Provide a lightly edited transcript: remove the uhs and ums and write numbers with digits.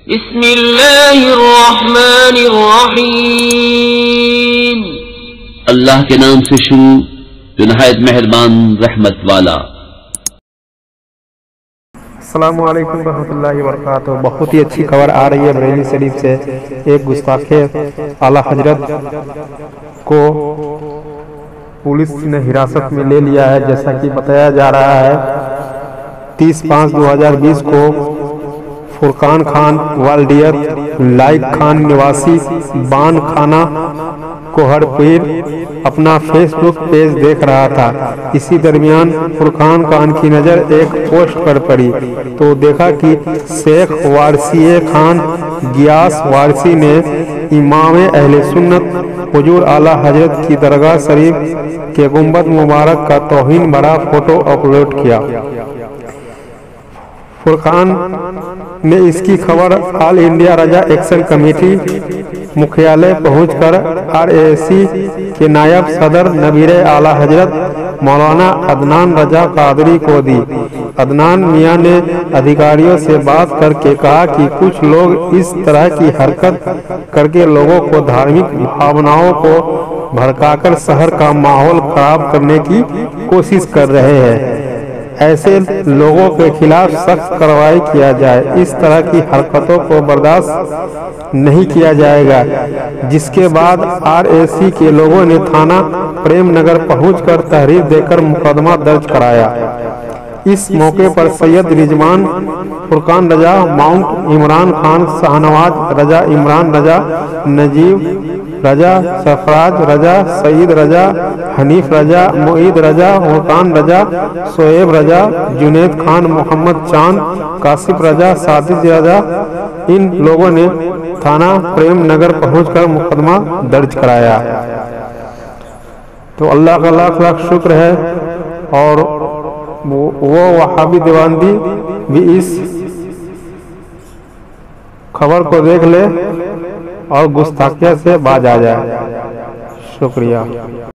بسم اللہ الرحمن الرحیم، اللہ کے نام سے شروع جو نہایت مہربان رحمت والا۔ السلام علیکم ورحمۃ اللہ وبرکاتہ۔ بہت ہی اچھی خبر آ رہی ہے بریلی شریف سے۔ ایک گستاخ اعلیٰ حضرت کو پولیس نے حراست میں لے لیا ہے، جیسا کہ بتایا جا رہا ہے 30/5/2020 کو فرقان خان والڈیر لائق خان نواسی بان خانہ کوہر پیر اپنا فیس بک پیج دیکھ رہا تھا۔ اسی درمیان فرقان خان کی نظر ایک پوسٹ پر پڑی تو دیکھا کہ شیخ وارسی خان گیاس وارسی نے امام اہل سنت حضور اعلیٰ حضرت کی درگاہ شریف کے گنبد مبارک کا توہین بھرا فوٹو اپلوڈ کیا۔ فرقان نے اس کی خبر all India Raza action committee مکھیالے پہنچ کر RAC کے نائب صدر نبیر اعلیٰ حضرت مولانا عدنان رضا قادری کو دی۔ عدنان میاں نے ادھیکاریوں سے بات کر کے کہا کہ کچھ لوگ اس طرح کی حرکت کر کے لوگوں کو دھارمک بھاوناؤں کو بھڑکا کر شہر کا ماحول خراب کرنے کی کوشش کر رہے ہیں۔ ایسے لوگوں کے خلاف سخت کارروائی کیا جائے۔ اس طرح کی حرکتوں کو برداشت نہیں کیا جائے گا۔ جس کے بعد RAC کے لوگوں نے تھانہ پریم نگر پہنچ کر تحریر دے کر مقدمہ درج کرایا۔ اس موقع پر سید رضوان فرقان رضا، ماؤنٹ عمران خان، شاہنواز رضا، عمران رضا، نجیب رضا، سرفراز رضا، سعید رضا، حنیف رضا، معید رضا، فرقان رضا، شعیب رضا، جنید خان، محمد چاند، کاشف رضا، ساجد رضا، ان لوگوں نے تھانہ پریم نگر پہنچ کر مقدمہ درج کرایا۔ تو اللہ کا لاکھ لاکھ شکر ہے، اور وہ وہابی دیوبندی بھی اس خبر کو دیکھ لے اور گستاخیہ سے باز آ جائے۔ شکریہ۔